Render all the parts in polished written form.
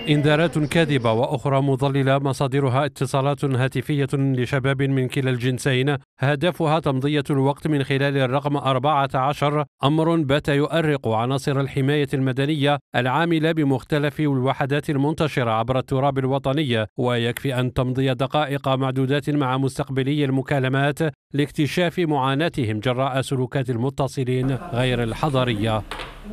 إنذارات كاذبة وأخرى مضللة مصادرها اتصالات هاتفية لشباب من كلا الجنسين هدفها تمضية الوقت من خلال الرقم 14، أمر بات يؤرق عناصر الحماية المدنية العاملة بمختلف الوحدات المنتشرة عبر التراب الوطني، ويكفي أن تمضي دقائق معدودات مع مستقبلي المكالمات لاكتشاف معاناتهم جراء سلوكات المتصلين غير الحضرية.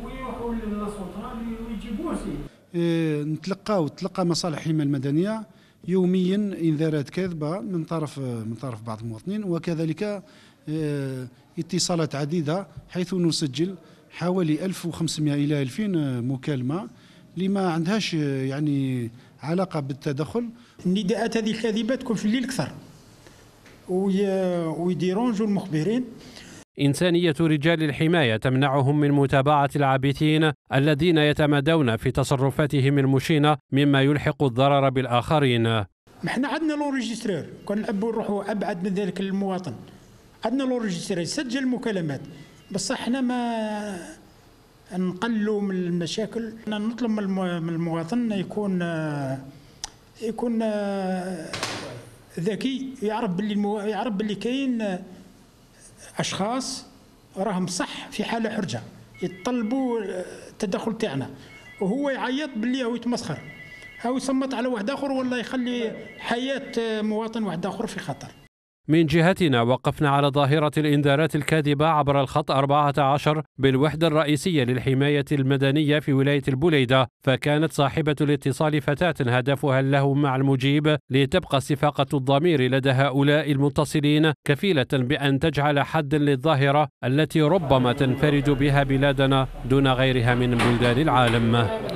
تلقى مصالح الحماية المدنية يوميا انذارات كاذبة من طرف بعض المواطنين، وكذلك اتصالات عديدة حيث نسجل حوالي 1500 إلى 2000 مكالمة لما عندهاش يعني علاقة بالتدخل. النداءات هذه الكاذبة تكون في الليل أكثر ويديرونجوا المخبرين. إنسانية رجال الحماية تمنعهم من متابعة العابثين الذين يتمادون في تصرفاتهم المشينة مما يلحق الضرر بالآخرين. احنا عندنا لوريجسترور، كنا نحبوا نروحوا أبعد من ذلك المواطن، عندنا لوريجسترور يسجل المكالمات، بس احنا ما نقلوا من المشاكل. نطلب من المواطن يكون ذكي، يعرف باللي كاين أشخاص راهم صح في حالة حرجة يطلبوا التدخل تاعنا، وهو يعيط باللي هو يتمسخر أو يصمت على واحد آخر ولا يخلي حياة مواطن واحد آخر في خطر. من جهتنا وقفنا على ظاهرة الإنذارات الكاذبة عبر الخط 14 بالوحدة الرئيسية للحماية المدنية في ولاية البليدة، فكانت صاحبة الاتصال فتاة هدفها اللهو مع المجيب لتبقى استفاقة الضمير لدى هؤلاء المتصلين كفيلة بأن تجعل حد للظاهرة التي ربما تنفرد بها بلادنا دون غيرها من بلدان العالم.